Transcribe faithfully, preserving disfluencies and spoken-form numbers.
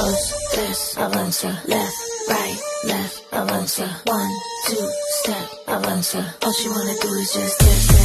dos, tres, avanza, left, right, left, avanza, one, two, step, avanza. All she wanna do is just dance.